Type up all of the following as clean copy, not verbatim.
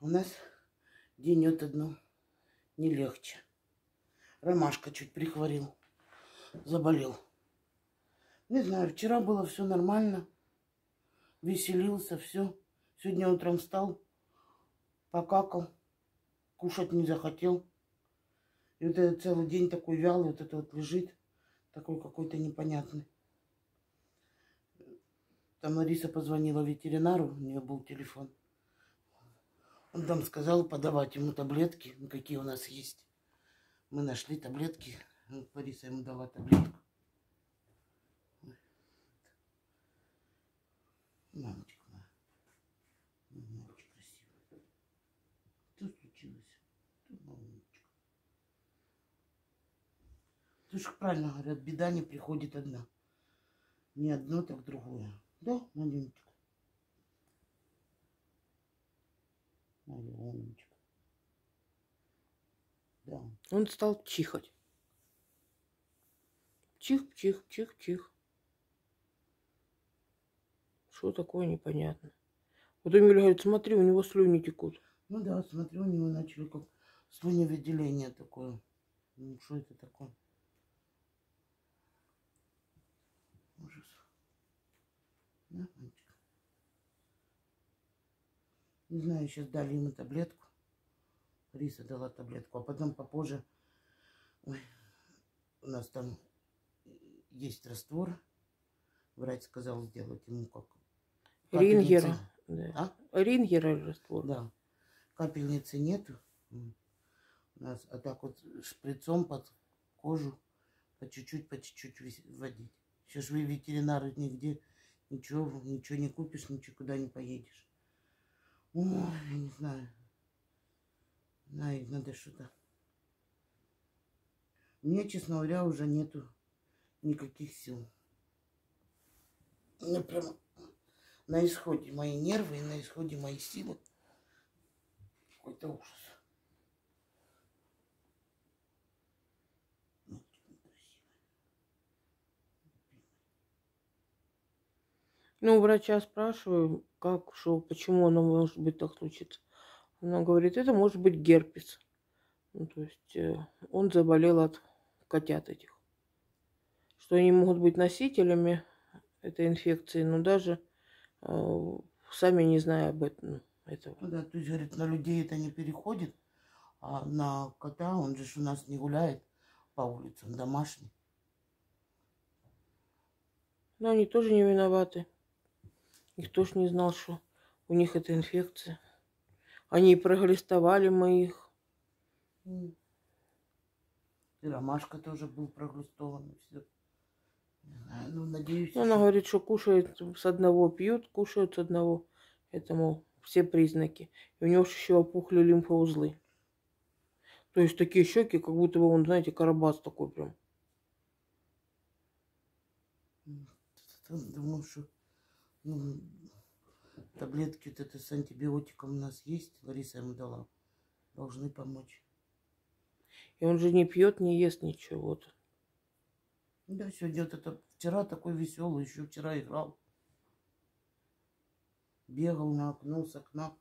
У нас день от одну не легче. Ромашка чуть прихворил, заболел. Не знаю, вчера было все нормально, веселился, все. Сегодня утром встал, покакал, кушать не захотел. И вот этот целый день такой вялый, вот это вот лежит, такой какой-то непонятный. Там Лариса позвонила ветеринару, у нее был телефон. Он там сказал подавать ему таблетки, какие у нас есть. Мы нашли таблетки. Лариса ему дала таблетку. Мамочка моя. Мамочка красивая. Что случилось? Мамочка. Слушай, правильно говорят, беда не приходит одна. Не одно, так другое. Да, маленечко? Маленечко. Да. Он стал чихать. Чих, чих, чих, чих. Что такое, непонятно. Вот Эмиль говорит, смотри, у него слюни текут. Ну да, смотрю, у него начали как слюневыделение такое. Ну, что это такое? Ужас. Да, мальчик? Не знаю, сейчас дали ему таблетку. Риса дала таблетку, а потом попозже... Ой, у нас там есть раствор. Врач сказал сделать ему как... Рингера. Да. А? Рингера раствор. Да. Капельницы нету. У нас, а так вот шприцом под кожу по чуть-чуть вводить. Сейчас вы ветеринары нигде ничего не купишь, ничего куда не поедешь. Ой, я не знаю. Надо что-то. Мне, честно говоря, уже нету никаких сил. Мне прям на исходе мои нервы и на исходе мои силы. Какой-то ужас. Ну, у врача спрашиваю, как, что, почему оно может быть так случится. Она говорит, это может быть герпес. Ну, то есть он заболел от котят этих. Что они могут быть носителями этой инфекции, но даже сами не зная об этом. Этого. Ну да, то есть, говорит, на людей это не переходит, а на кота, он же у нас не гуляет по улице, он домашний. Но они тоже не виноваты. Никто ж не знал, что у них эта инфекция. Они проглистовали мы их. И Ромашка тоже был проглистован. Все. Ну, надеюсь. Она говорит, что кушает с одного, пьют, кушают с одного. Это, мол, все признаки. И у него еще опухли лимфоузлы. То есть такие щеки, как будто бы он, знаете, карабас такой прям. Думаю, что таблетки вот это с антибиотиком у нас есть. Лариса ему дала. Должны помочь. И он же не пьет, не ест ничего. Вот. Да, сегодня вот это вчера такой веселый, еще вчера играл. Бегал на окно, с окна.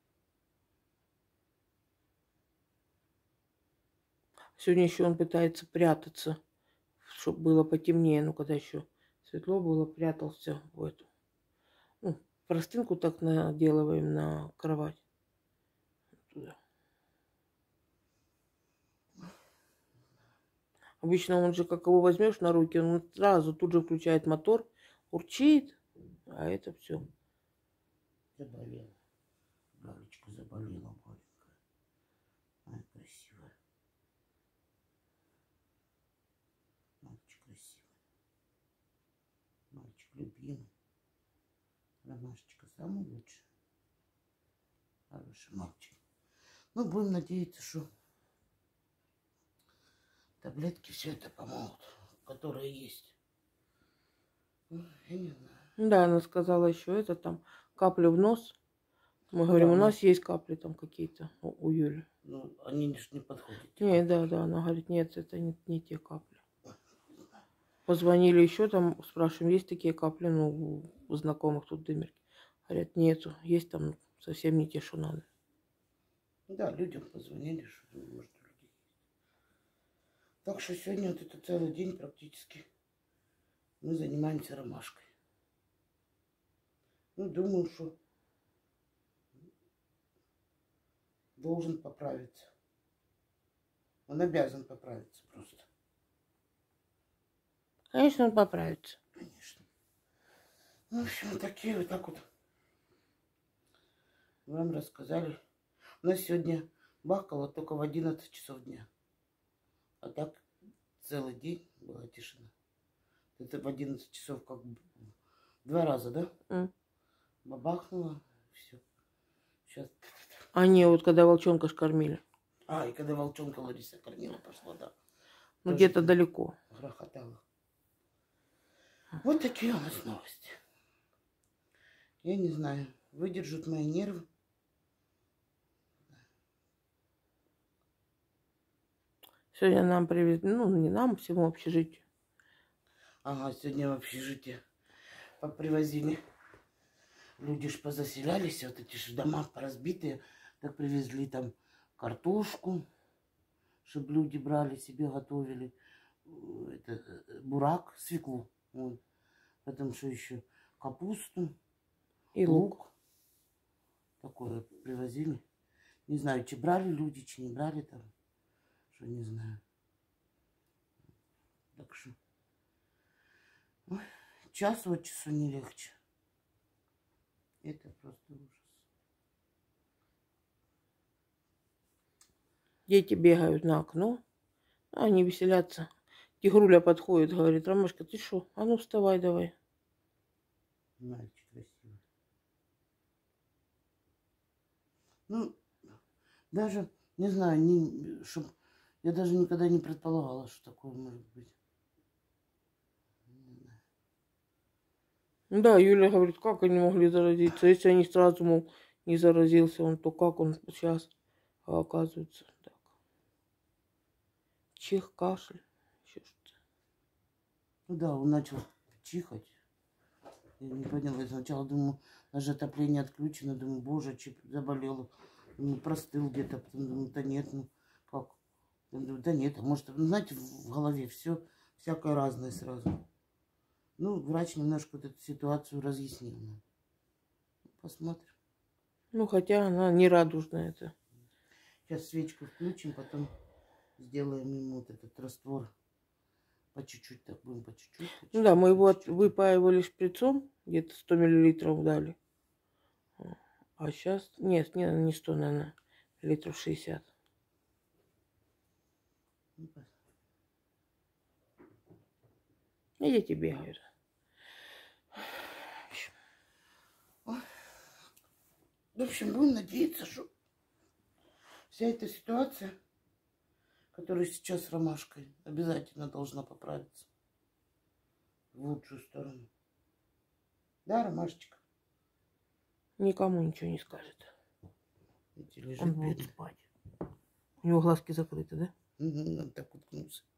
Сегодня еще он пытается прятаться, чтобы было потемнее. Ну, когда еще светло было, прятался в эту. Ну, простынку так наделываем на кровать. Туда. Обычно он же, как его возьмешь на руки, он сразу тут же включает мотор, урчит, а это все. Заболела. Галочка заболела маленькая. Ай, красивая. Мальчик красивый. Мальчик любимый. Ромашечка самый лучший. Хороший мальчик. Ну, будем надеяться, что таблетки все это помогут, которые есть. Я не знаю. Да, она сказала еще это там капли в нос. Мы говорим, Да, у нас есть капли там какие-то у Юли. Ну, они не подходят. Не, да, она говорит, нет, это не те капли. Позвонили еще там, спрашиваем, есть такие капли, ну, у знакомых тут дымерки. Говорят, нету, есть там совсем не те, что надо. Да, людям позвонили, что может у людей. Так что сегодня вот это целый день практически мы занимаемся ромашкой. Ну, думаю, что должен поправиться. Он обязан поправиться просто. Конечно, он поправится. Конечно. Ну, в общем, вот такие вот так вот вам рассказали. У нас сегодня бахкало только в 11 часов дня. А так целый день была тишина. Это в 11 часов как бы 2 раза, да? Бабахнуло, все. Сейчас. А не, вот когда волчонка ж кормили. А, и когда волчонка Лариса кормила, пошла, да. Ну, Тоже где-то далеко. грохотало. Вот такие у нас новости. Я не знаю, выдержат мои нервы. Сегодня нам привезли, ну, не нам, всему общежитию. Ага, сегодня в общежитие привозили. Люди ж позаселялись, вот эти ж дома поразбитые. Так привезли там картошку, чтобы люди брали, себе готовили. Это, бурак, свеклу. Вот. Потом что еще? Капусту. И лук. Такое привозили. Не знаю, чи брали люди, чи не брали там. Что не знаю. Так что. Ой, час от часу не легче. Это просто ужас. Дети бегают на окно, а они веселятся. Тигруля подходит, говорит: Ромашка, ты что? А ну вставай давай. Мальчик красивый. Ну, даже, не знаю, я даже никогда не предполагала, что такое может быть. Да, Юля говорит, как они могли заразиться? Если они сразу, мол, не заразился он, то как он сейчас оказывается так? Чих, кашель, еще что-то. Ну да, он начал чихать. Я не поняла. Я сначала думаю, даже отопление отключено. Думаю, боже, заболел. Думаю, простыл где-то. Потом думаю, да нет, ну как? Думаю, да нет, может, знаете, в голове все всякое разное сразу. Ну, врач немножко вот эту ситуацию разъяснил нам. Посмотрим. Ну, хотя она не радужная это. Сейчас свечку включим, потом сделаем ему вот этот раствор. По чуть-чуть так будем, по чуть-чуть. Ну да, мы его выпаивали шприцом, где-то 100 миллилитров дали. А сейчас, нет, не 100, наверное, литров 60. И дети бегают. В общем, будем надеяться, что вся эта ситуация, которая сейчас с ромашкой, обязательно должна поправиться в лучшую сторону. Да, ромашечка? Никому ничего не скажет. Лежит, Он будет спать. У него глазки закрыты, да? Он так уткнулся.